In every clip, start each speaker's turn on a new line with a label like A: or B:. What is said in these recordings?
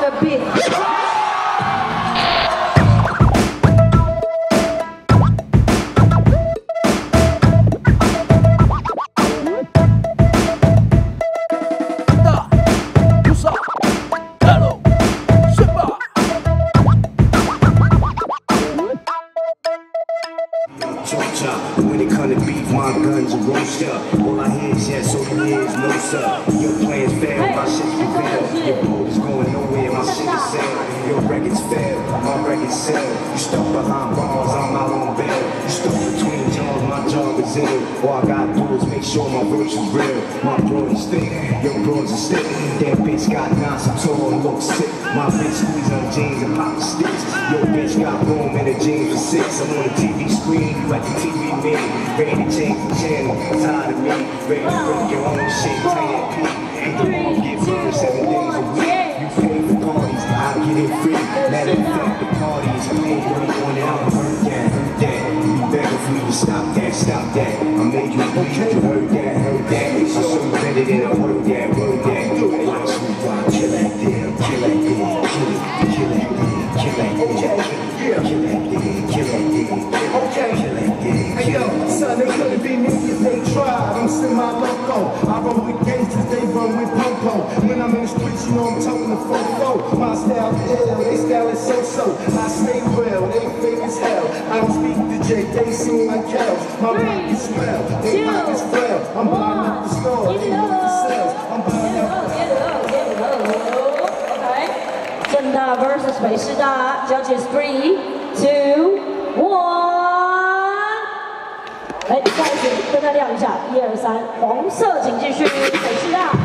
A: the beat.
B: When it come to beef, my guns are roast up. All I hear is yes, all you hear is no sir. Your plans fail, my shit prevail. Your boat is going nowhere, my shit is sail. Your records fail, my records sell. You stuck behind bars, I'm out on bail. You stuck between jaws, my job is ill. All I gotta do is make sure my verse is real. My broad is thick, your broads are stiff. That bitch got nonsense, tall and looks sick. My bitch squeeze on jeans and pop sticks. Your bitch got room in her jeans for 6. I'm on the TV screen like the TV man. Ready to change the channel, tired of me. Ready to break your own shit, tell that P. Ain't the one get burned 7 days a week. You pay for parties, I get it free. Matter of fact, the parties, I ain't really on it, I'ma hurt that. You begging for me to stop that. I made you bleed, you heard that. I show you better than a word that. Hey, I sweet rock, kill that damn, kill that damn, kill that damn.
C: Hey yo, son, they couldn't be me if they tried. I'm semi-loco. I run with gangsters, they run with popo. When I'm in the streets, you know I'm talking to fofo. My style is ill, they style is so-so. I stay real, they fake as hell. I don't speak to J, they seem like cows. My pockets smell, they pockets frail. I'm buying up the store, they want the sales. I'm buying up
A: Okay. 正大 versus 北师大 ，Judges 3, 2, 1。来，再一次跟他亮一下，1、2、3，红色请继续，北师大。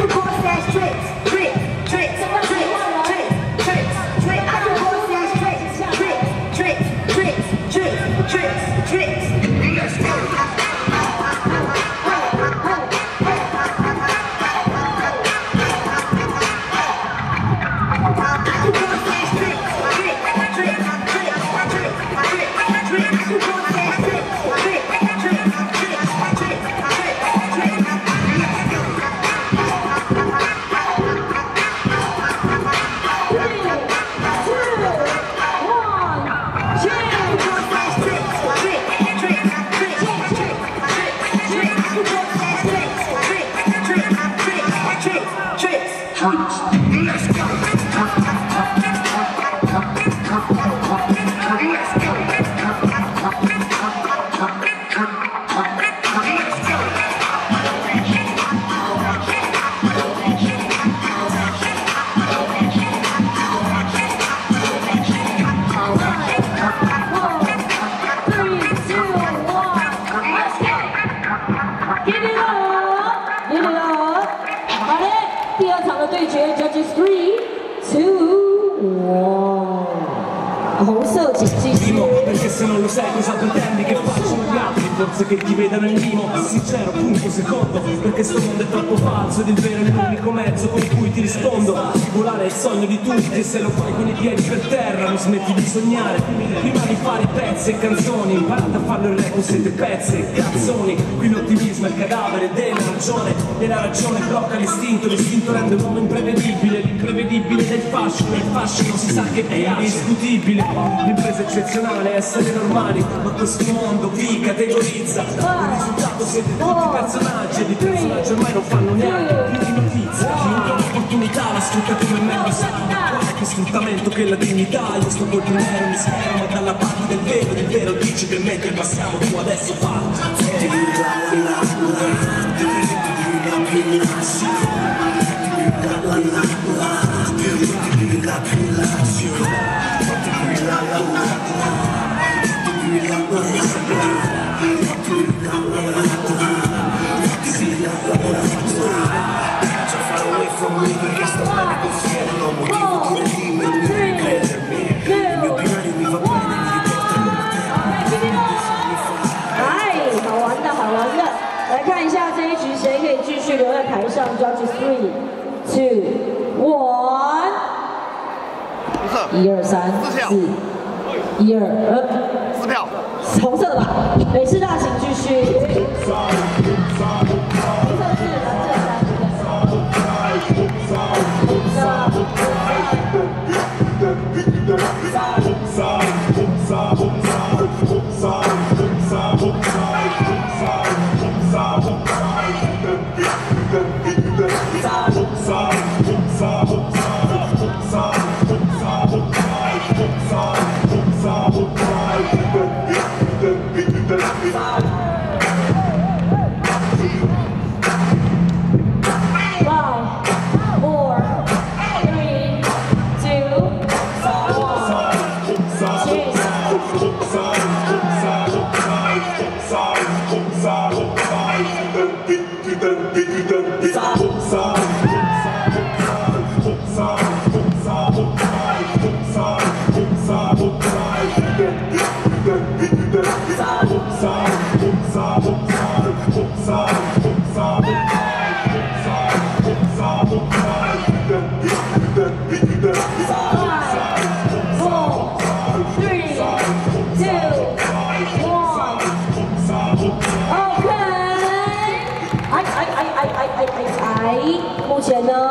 A: 第二场的对决 ，Judges 3, 2, 1。红色请继续。
D: Perché se non lo sai cosa pretendi che facciano gli altri? Forse che ti vedano in limo. Sincero, punto secondo. Perché sto mondo è troppo falso ed il vero è l'unico mezzo con cui ti rispondo. Volare è il sogno di tutti e se lo fai con i piedi per terra non smetti di sognare. Prima di fare pezzi e canzoni, imparate a farlo il rap, siete pezzi e canzoni. Qui l'ottimismo è il cadavere della ragione e la ragione blocca l'istinto. L'istinto rende l'uomo imprevedibile, l'imprevedibile del fascino. Il fascino si sa che è indiscutibile. L'impresa eccezionale è essere normali, ma questo mondo vi categorizza. Il risultato siete tutti personaggi e di personaggi ormai non fanno neanche più di notizia. Chiunque ha un'opportunità la sfrutta come meglio sa. Quale più sfruttamento che la dignità. Io sto col nero mi schermo, ma dalla parte del vero dice che mentre passiamo tu adesso fa.
A: 留在台上 ，Judges 3, 2, 1。1、2、3、4、1、2、4票，红色的吧？北师大请继续。红色是蓝色。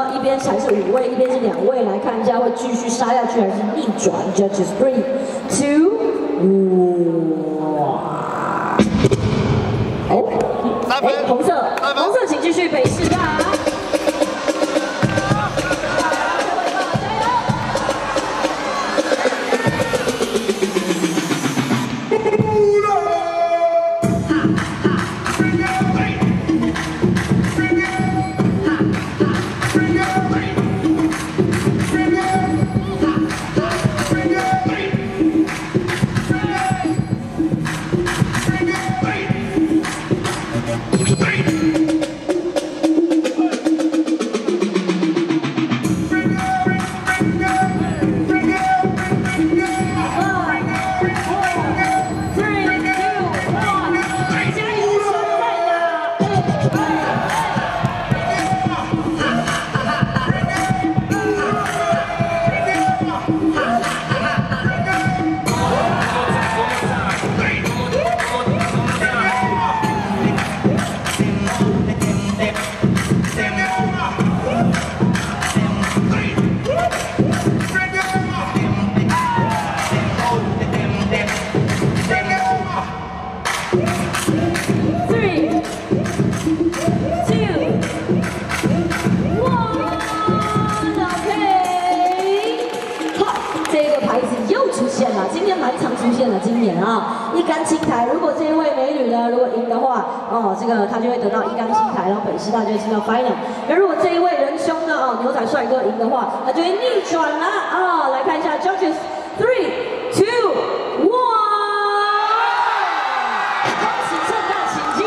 A: 呢？一边才是5位，一边是2位，来看一下会继续杀下去还是逆转 ？Judges 3, 2, 1。红色，请继续北市大。 今天蛮常出现的，今年啊，一杆青台。如果这一位美女呢，如果赢的话，哦，这个她就会得到一杆青台，然后北师大就会进到 final。而如果这一位仁兄呢，哦，牛仔帅哥赢的话，他就会逆转了啊！来看一下 Judges 3, 2, 1， 恭喜正大，请进。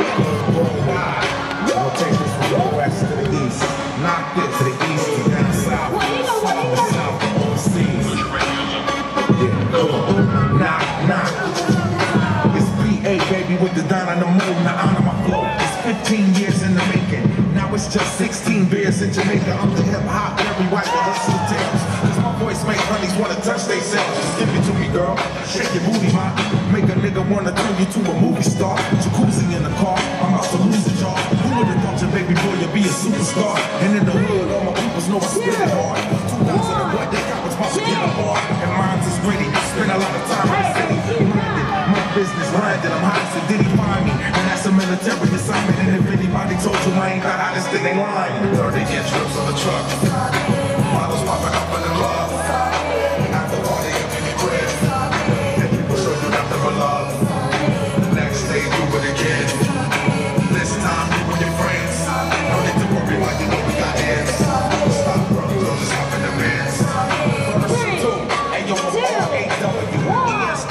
C: With the down on the moon, now out of my flow. It's 15 years in the making. Now it's just 16 beers in Jamaica. I'm the hip hop, every white with hustle tales. Cause my voice make honeys wanna touch they self. Just give it to me, girl. Shake your booty, ma. Make a nigga wanna turn you to a movie star. Jacuzzi in the car, I'm about to lose it, y'all. Who would've thought your baby boy you'd be a superstar? And in the hood, all my peoples know I spit it hard. 2,000 and what they got was about to get a bar. And mine's is gritty. Spend a lot of time in the city. Business landed, I'm hot, so did he find me? And that's a military assignment. And if anybody told you I ain't the hottest, then they lying. 30-inch rips on the truck, models popping up in the club. After party up in the crib, and people show you nothing but love. The next day, do it again. This time, you and your friends. No need to worry about you know we got hands. Stop, bro, don't just hop in the Benz. Hey, yo, AWEST.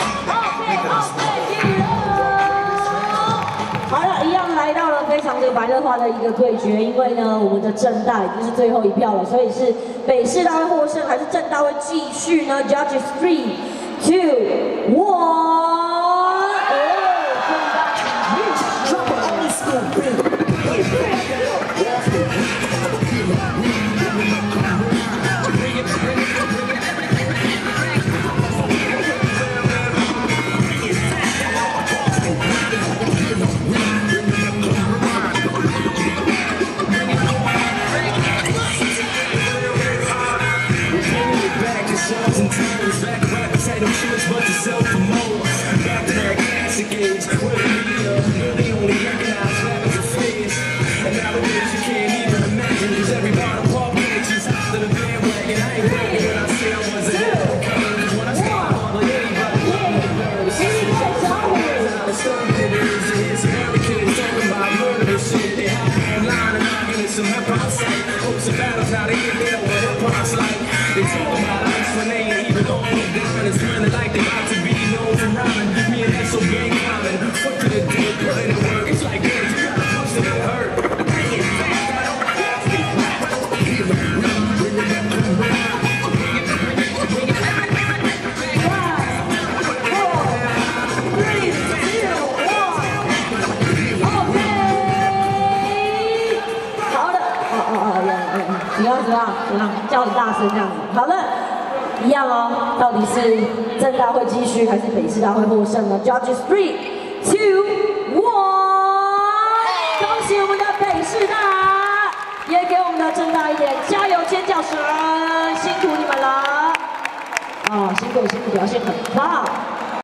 A: 来到了非常这个白热化的一个对决，因为呢，我们的政大已经是最后一票了，所以是北市大会获胜，还是政大会继续呢 ？Judges 3, 2, 1。怎样叫很大声这样子？好了，一样哦。到底是政大会继续还是北师大会获胜呢 ？Judges 3, 2, 1， 恭喜我们的北师大，也给我们的。 的正大一点，加油！尖叫声，辛苦你们了！辛苦，表现很棒。